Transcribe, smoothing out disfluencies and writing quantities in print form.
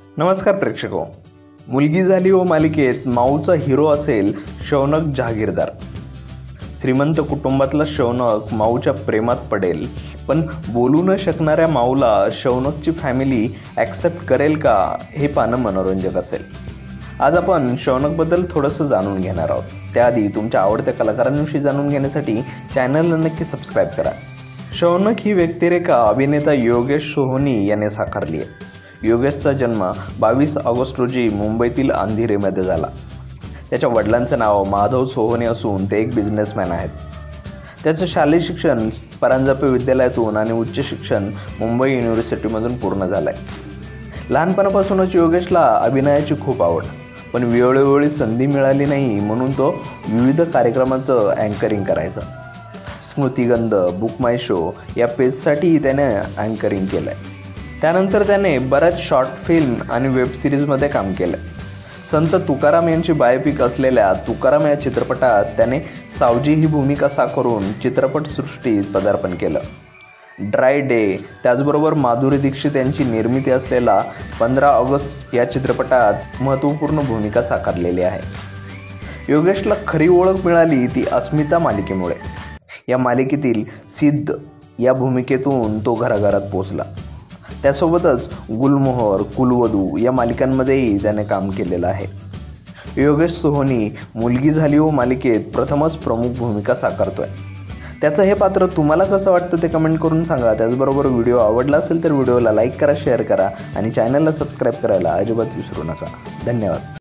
नमस्कार प्रेक्षको. मुलगी झाली हो मालिकेत माऊचा हिरो असेल शौनक जहागीरदार. श्रीमंत कुटुंबातला शौनक माऊच्या प्रेमात पडेल, पण बोलू न शकणाऱ्या माऊला शौनकची फॅमिली ॲक्सेप्ट करेल का हे पाहणं मनोरंजक असेल. आज आपण शौनकबद्दल थोडंसं जाणून घेणार आहोत. त्याआधी तुमच्या आवडत्या कलाकारांविषयी जाणून घेण्यासाठी चॅनलला नक्की सबस्क्राईब करा. शौनक ही व्यक्तिरेखा अभिनेता योगेश सोहोनी याने साकारली आहे. योगेशचा जन्म 22 ऑगस्ट रोजी मुंबईतील अंधेरीमध्ये झाला. त्याच्या वडिलांचं नाव माधव सोहोनी असून ते एक बिझनेसमॅन आहेत. त्याचं शालेय शिक्षण परांजपे विद्यालयातून आणि उच्च शिक्षण मुंबई युनिव्हर्सिटीमधून पूर्ण झालं आहे. लहानपणापासूनच योगेशला अभिनयाची खूप आवड, पण वेळोवेळी संधी मिळाली नाही म्हणून तो विविध कार्यक्रमाचं अँकरिंग करायचा. स्मृतिगंध, बुक माय शो या पेजसाठी त्याने अँकरिंग केलं आहे. त्यानंतर त्याने बऱ्याच शॉर्ट फिल्म आणि वेबसिरीजमध्ये काम केलं. संत तुकाराम यांची बायोपिक असलेल्या तुकाराम या चित्रपटात त्याने सावजी ही भूमिका साकारून चित्रपटसृष्टीत पदार्पण केलं. ड्राय डे, त्याचबरोबर माधुरी दीक्षित यांची निर्मिती असलेला 15 ऑगस्ट या चित्रपटात महत्त्वपूर्ण भूमिका साकारलेली आहे. योगेशला खरी ओळख मिळाली ती अस्मिता मालिकेमुळे. या मालिकेतील सिद्ध या भूमिकेतून तो घराघरात पोचला. त्यासोबतच गुलमोहर, कुलवधू या मालिकांमध्येही त्याने काम केलेलं आहे. योगेश सोहोनी मुलगी झाली हो मालिकेत प्रथमच प्रमुख भूमिका साकारतोय. त्याचं हे पात्र तुम्हाला कसं वाटतं ते कमेंट करून सांगा. त्याचबरोबर व्हिडिओ आवडला असेल तर व्हिडिओला लाईक करा, शेअर करा आणि चॅनलला सबस्क्राईब करायला अजिबात विसरू नका. धन्यवाद.